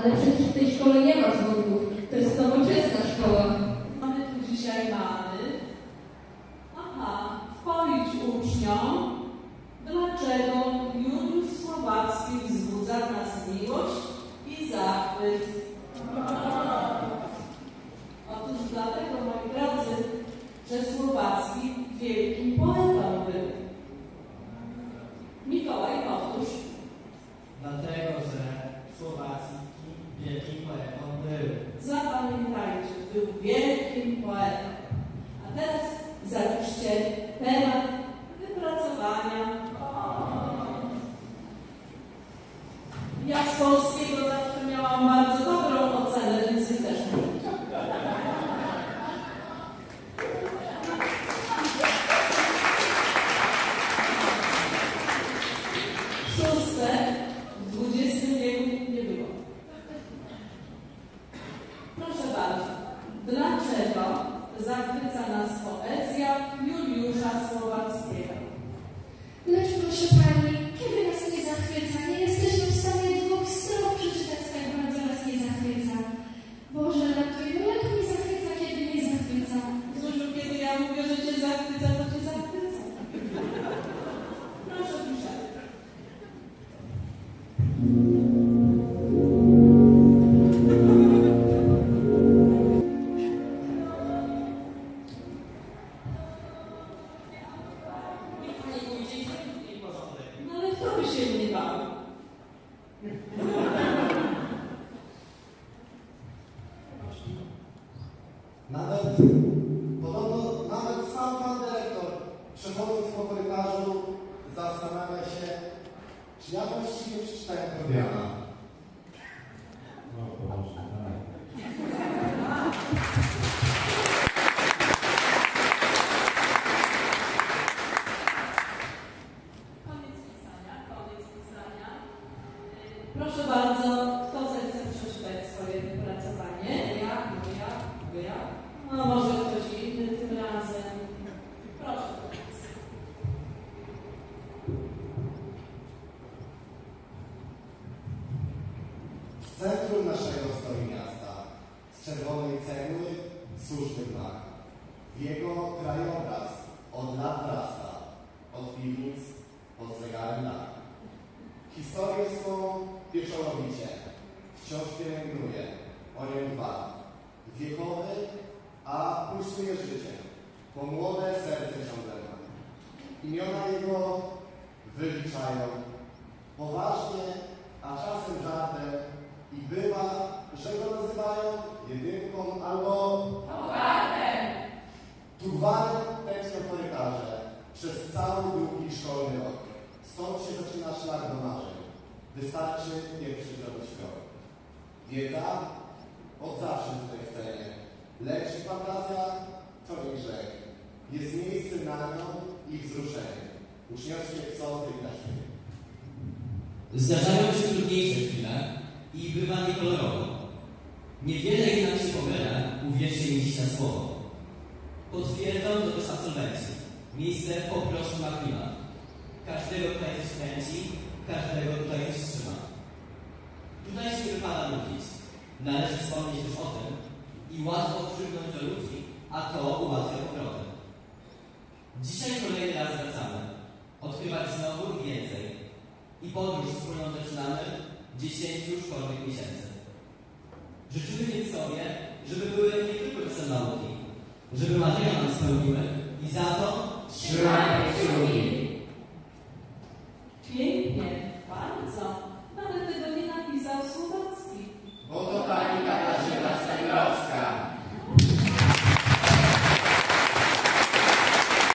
Ale przecież w tej szkole nie ma dzwonków. To jest nowoczesna szkoła. Mamy tu dzisiaj mamy. Aha, policz uczniom, dlaczego Juliusz Słowacki wzbudza w nas miłość i zachwyt. Otóż dlatego, moi drodzy, że Słowacki wielkim poetą był. Mikołaj, powtórz. Dlatego, że Słowacki wielkim poetą był. Zapamiętajcie, był wielkim poetą. A teraz zapiszcie temat wypracowania. Ja z polskiego zawsze miałam bardzo dobrą ocenę, więc wy też możecie. Szóste w XX wieku nie było. Proszę bardzo. Dlaczego zachwyca nas poezja Juliusza Słowackiego? Lecz proszę Pani, kiedy nas nie zachwyca? Nie jesteśmy w stanie 2 stron przeczytać, tak bardzo nas nie zachwyca. Boże, ratuj, no jak mnie zachwyca, kiedy nie zachwyca? Zresztą kiedy ja mówię, że Cię zachwyca, to Cię zachwyca. Proszę, piszę. No ale kto by się nie bał? Podobno nawet sam pan dyrektor, przechodząc po korytarzu, zastanawia się, czy ja właściwie przeczytałem Krobiana. No, poważnie, tak. Koniec pisania. Proszę bardzo, kto zechce przeczytać swoje wypracowanie? Ja. No może ktoś inny tym razem. Proszę bardzo. W centrum naszego stoi miasta, z czerwonej cegły, słuszny znak. W jego krajobraz od lat rasta, od piwnic, pod zegarem lat. Historię swą pieczołowicie, wciąż pielęgnuje, o nią dba. Wiekowy, a pulsuje życie, po młode serce ciągle ma. Imiona jego wyliczają poważnie, a czasem żartem i bywa, że go nazywają jedynką albo Towarem. Tuwarem tęsknią korytarze przez cały długi szkolny rok. Stąd się zaczyna szlak do marzeń. Wystarczy pierwszy zrobić krok. Wiedza od zawsze tutaj w cenie, lecz fantazja to nie grzech. Jest miejsce na nią i wzruszenie. Uczniowskie psoty i naszej. Zdarzają się trudniejsze chwile i bywa niekolorowo. Niewiele jednak się pomylę, uwierzcie mi dziś na słowo. Potwierdzą to też absolwenci. Miejsce po prostu ma klimat. Każdego tutaj coś kręci, każdego tutaj coś trzyma. Tutaj się nie wypada mówić. Należy wspomnieć też o tym i łatwo przywnąć do ludzi, a to ułatwia powrotem. Dzisiaj kolejny raz wracamy. Odkrywać znowu i więcej. I podróż wspólną zaczynamy 10 szkolnych miesięcy. Życzymy więc sobie, żeby były nie tylko czasem nauki, żeby marzenia nam spełniły i za to Trzymajmy kciuki. Pięknie, bardzo.